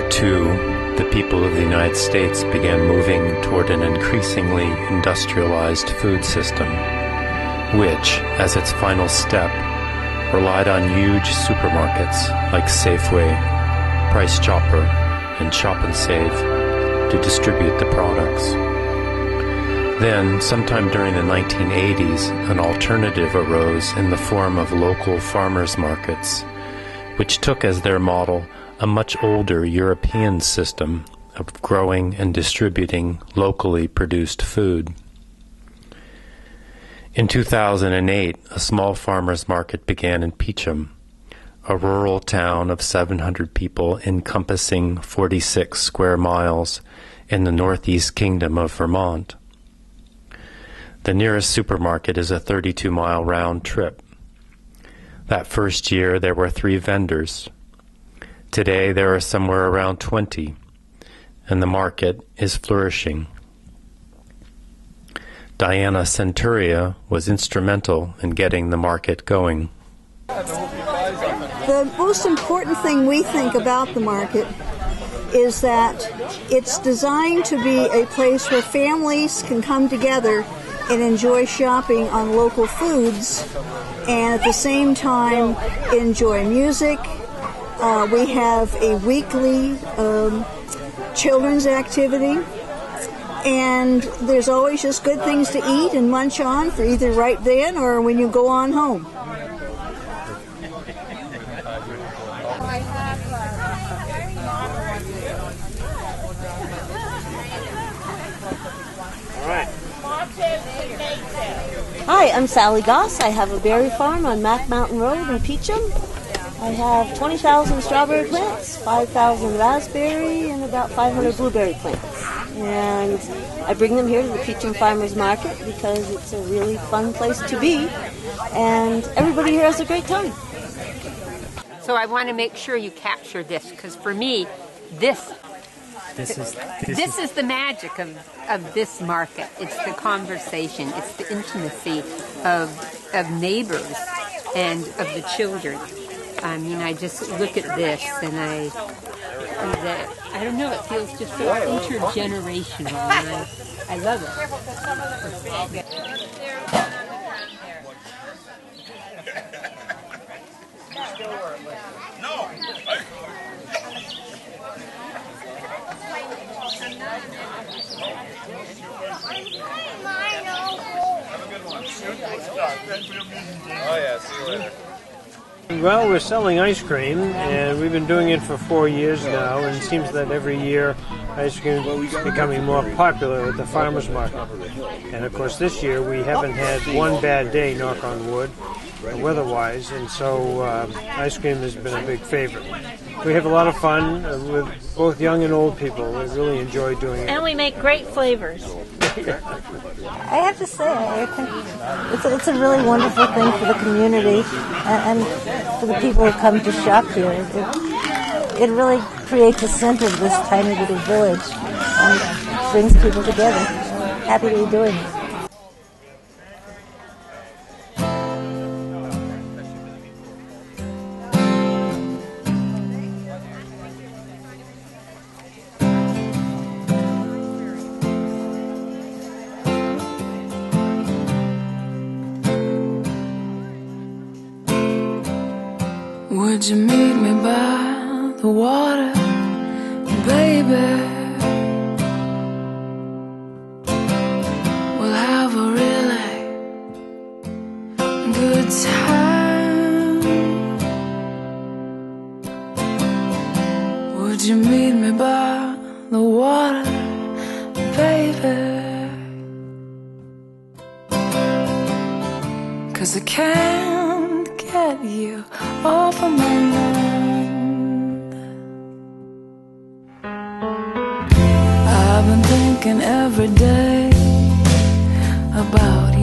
II, the people of the United States began moving toward an increasingly industrialized food system, which, as its final step, relied on huge supermarkets like Safeway, Price Chopper, and Shop and Save to distribute the products. Then, sometime during the 1980s, an alternative arose in the form of local farmers' markets, which took as their model a much older European system of growing and distributing locally produced food. In 2008, a small farmers' market began in Peacham, a rural town of 700 people encompassing 46 square miles in the northeast kingdom of Vermont. The nearest supermarket is a 32-mile round trip. That first year, there were 3 vendors. Today, there are somewhere around 20, and the market is flourishing. Diana Centuria was instrumental in getting the market going. The most important thing we think about the market is that it's designed to be a place where families can come together and enjoy shopping on local foods and at the same time enjoy music. We have a weekly children's activity, and there's always just good things to eat and munch on for either right then or when you go on home. Hi, I'm Sally Goss. I have a berry farm on Mac Mountain Road in Peacham. I have 20,000 strawberry plants, 5,000 raspberry, and about 500 blueberry plants. And I bring them here to the Peacham Farmers Market because it's a really fun place to be, and everybody here has a great time. So I want to make sure you capture this, because for me, this is the magic of this market. It's the conversation, it's the intimacy of neighbors and of the children. I mean, I just look at this and I don't know, it feels just so intergenerational, and I love it. Oh yeah, see you later. Well, we're selling ice cream, and we've been doing it for 4 years now, and it seems that every year ice cream is becoming more popular at the farmers market. And of course this year we haven't had one bad day, knock on wood, weather-wise, and so ice cream has been a big favorite. We have a lot of fun with both young and old people. We really enjoy doing it. And we make great flavors. I have to say, I think it's a really wonderful thing for the community and for the people who come to shop here. It really creates a center of this tiny little village and brings people together. Happy to be doing it. Would you meet me by the water, baby? We'll have a really good time. Would you meet me by the water, baby? 'Cause I can't get you off of my mind. I've been thinking every day about